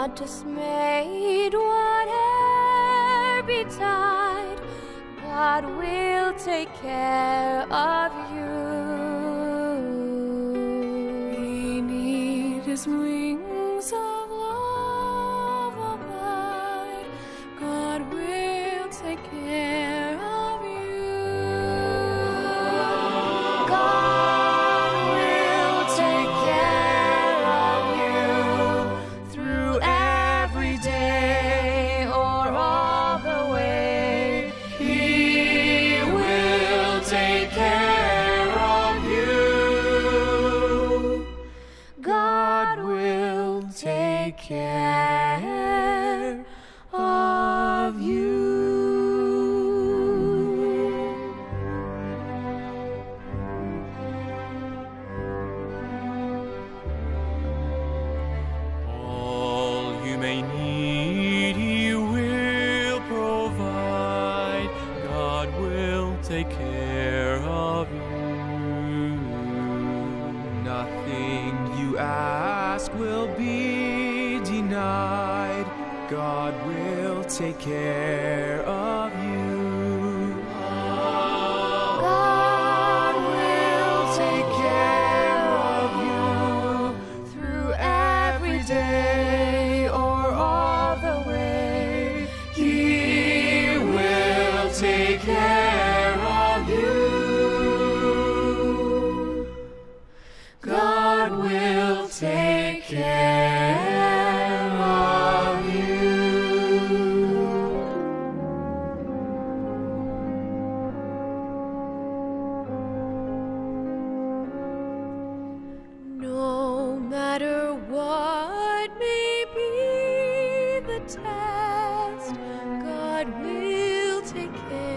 not dismayed, whate'er betide, God will take care of you. Beneath His wings of love abide, God will take care of you. God will take care of you through every day or all the way. He will take care of you. God will take care of you. All you may need, He will provide. God will take care of you. Nothing you ask will be denied. God will take care of you. God will take care of you through every day or all the way. He will take care of you. God will take care of you. No matter what may be the test, God will take care